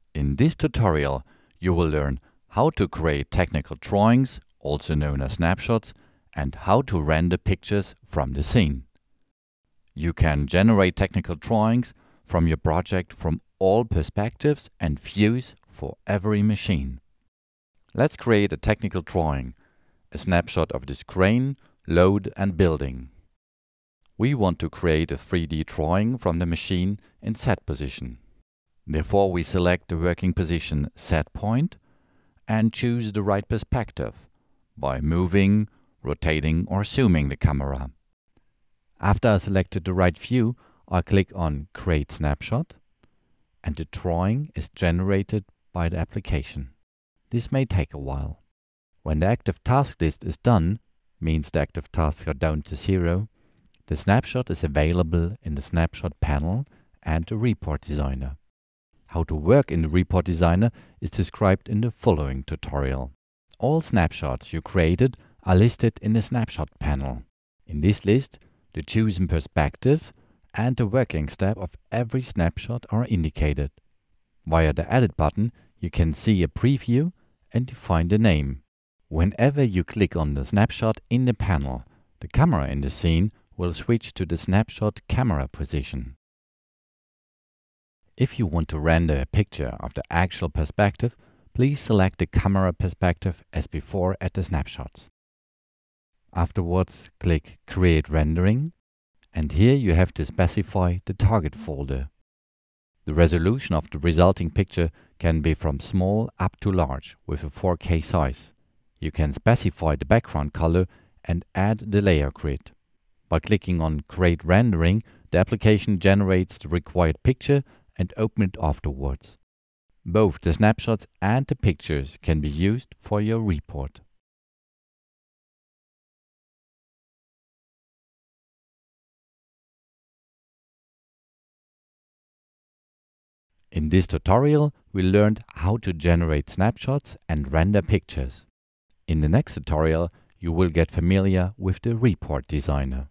In this tutorial, you will learn how to create technical drawings, also known as snapshots, and how to render pictures from the scene. You can generate technical drawings from your project from all perspectives and views for every machine. Let's create a technical drawing, a snapshot of this crane, load and building. We want to create a 3D drawing from the machine in set position. Therefore, we select the working position set point and choose the right perspective by moving, rotating or zooming the camera. After I selected the right view, I click on Create Snapshot and the drawing is generated by the application. This may take a while. When the active task list is done, means the active tasks are down to 0, the snapshot is available in the Snapshot panel and the Report Designer. How to work in the Report Designer is described in the following tutorial. All snapshots you created are listed in the Snapshot panel. In this list, the chosen perspective and the working step of every snapshot are indicated. Via the Edit button, you can see a preview and define the name. Whenever you click on the snapshot in the panel, the camera in the scene will switch to the snapshot camera position. If you want to render a picture of the actual perspective, please select the camera perspective as before at the snapshots. Afterwards, click Create Rendering, and here you have to specify the target folder. The resolution of the resulting picture can be from small up to large with a 4K size. You can specify the background color and add the layer grid. By clicking on Create Rendering, the application generates the required picture and opens it afterwards. Both the snapshots and the pictures can be used for your report. In this tutorial, we learned how to generate snapshots and render pictures. In the next tutorial, you will get familiar with the Report Designer.